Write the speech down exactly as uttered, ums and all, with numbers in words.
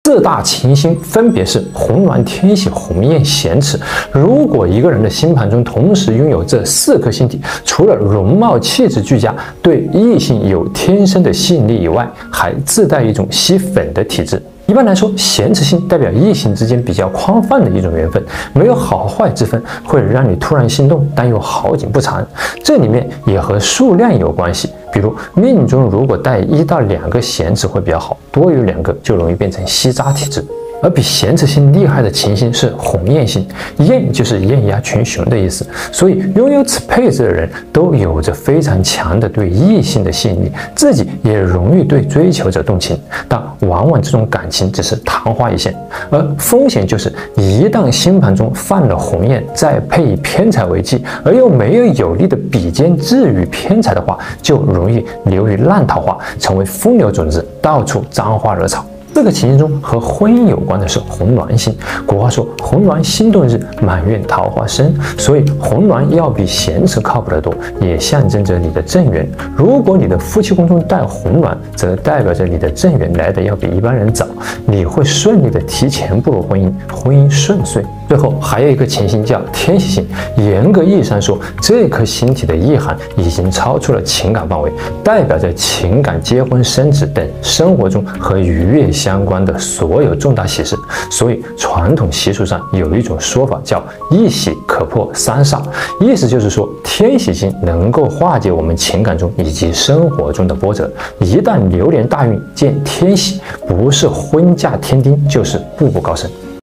四大情星分别是红鸾、天喜、鸿雁、咸池。如果一个人的星盘中同时拥有这四颗星体，除了容貌气质俱佳，对异性有天生的吸引力以外，还自带一种吸粉的体质。一般来说，咸池星代表异性之间比较宽泛的一种缘分，没有好坏之分，会让你突然心动，但又好景不长。这里面也和数量有关系，比如命中如果带一到两个咸池会比较好，多于两个就容易变成吸渣体质。而比咸池星厉害的情星是鸿雁星，雁就是艳压群雄的意思，所以拥有此配置的人都有着非常强的对异性的吸引力，自己也容易对追求者动情，但往往这种感情只是昙花一现。而风险就是一旦星盘中犯了鸿雁，再配以偏财为忌，而又没有有力的比肩制与偏财的话，就容易流于烂桃花，成为风流种子，到处沾花惹草。这个情形中和婚姻有关的是红鸾星。古话说红鸾心动日，满院桃花生，所以红鸾要比咸池靠谱得多，也象征着你的正缘。如果你的夫妻宫中带红鸾，则代表着你的正缘来的要比一般人早，你会顺利的提前步入婚姻，婚姻顺遂。最后还有一个情形叫天喜星，严格意义上说，这颗星体的意涵已经超出了情感范围，代表着情感、结婚、生子等生活中和愉悦相关的所有重大喜事。所以传统习俗上有一种说法叫一喜可破三煞，意思就是说天喜星能够化解我们情感中以及生活中的波折。一旦流年大运见天喜，不是婚嫁添丁，就是步步高升。